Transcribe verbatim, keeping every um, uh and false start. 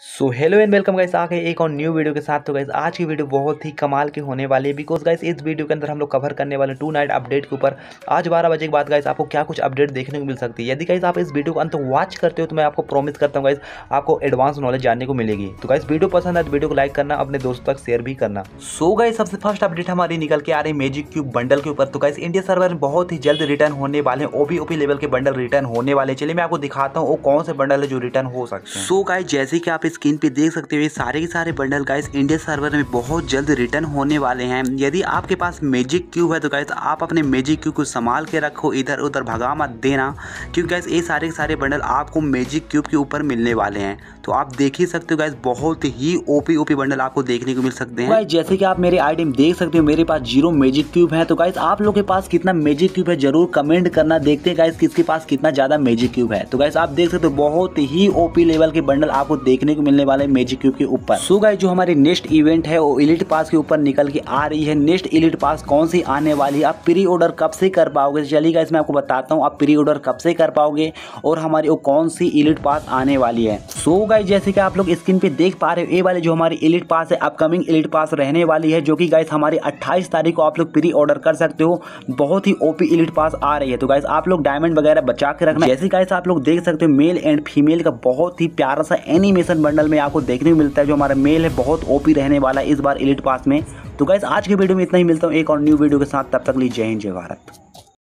So hello and welcome guys, आ गए एक और न्यू वीडियो के साथ। तो गाइस आज की वीडियो बहुत ही कमाल की होने वाली है, बिकॉज गाइस इस वीडियो के अंदर हम लोग कवर करने वाले टू नाइट अपडेट के ऊपर। आज बारह बजे के बाद गाइस आपको क्या कुछ अपडेट देखने को मिल सकती है। यदि गाइस आप इस वीडियो को अंत वॉच करते हो तो मैं आपको प्रॉमिस करता हूँ गाइस आपको एडवांस नॉलेज जानने को मिलेगी। तो गाइस वीडियो पसंद है तो वीडियो को लाइक करना, अपने दोस्तों तक शेयर भी करना। सो गाइस सबसे फर्स्ट अपडेट हमारी निकल के आ रही है मैजिक क्यूब बंडल के ऊपर। तो गाइस इंडिया सर्वर में बहुत ही जल्द रिटर्न होने वाले हैं, ओपी ओपी लेवल के बंडल रिटर्न होने वाले। चलिए मैं आपको दिखाता हूँ वो कौन से बंडल है जो रिटर्न हो सकते हैं। सो गाइस जैसे कि आप स्क्रीन पे देख सकते हो ये सारे के सारे बंडल गाइस इंडिया सर्वर में बहुत जल्द रिटर्न होने वाले हैं। यदि आपके पास मैजिक क्यूब है तो गाइस आप अपने मैजिक क्यूब को संभाल के रखो, इधर उधर भगा मत देना, क्योंकि गाइस ये सारे के सारे बंडल आपको मैजिक क्यूब के ऊपर मिलने वाले हैं। तो आप देख ही सकते हो गाइस बहुत ही ओपी ओपी बंडल आपको देखने को मिल सकते हैं। गाइस जैसे कि आप मेरे आईडी में देख सकते हो मेरे पास जीरो मैजिक क्यूब है। तो गाइस आप लोग के पास कितना मैजिक क्यूब है जरूर कमेंट करना, देखते हैं गाइस किसके पास कितना ज्यादा मैजिक क्यूब है। तो गाइस आप देख सकते हो बहुत ही ओपी लेवल के बंडल आपको देखने को मिलने वाले मैजिक क्यूब के ऊपर। सो गाइस जो हमारी नेक्स्ट इवेंट है वो इलीट पास के ऊपर निकल के आ रही है। नेक्स्ट इलीट पास कौन सी आने वाली है, आप प्री ऑर्डर कब से कर पाओगे। चलिए गाइस मैं आपको बताता हूँ आप प्री ऑर्डर कब से कर पाओगे और हमारी वो कौन सी इलीट पास आने वाली है। सो गाइस जैसे कि आप लोग स्क्रीन पे देख पा रहे हो ये वाली जो हमारी इलीट पास है अपकमिंग इलीट पास रहने वाली है, जो कि गाइस हमारी अट्ठाईस तारीख को आप लोग प्री ऑर्डर कर सकते हो। बहुत ही ओपी इलीट पास आ रही है। तो गाइस आप लोग डायमंड वगैरह बचा के रखना। जैसे गाइस आप लोग देख सकते हो मेल एंड फीमेल का बहुत ही प्यारा सा एनिमेशन बंडल में आपको देखने को मिलता है। जो हमारा मेल है बहुत ओपी रहने वाला है इस बार इलीट पास में। तो गाइस आज के वीडियो में इतना ही, मिलता हूँ एक और न्यू वीडियो के साथ, तब तक लीजिए जय हिंद जय भारत।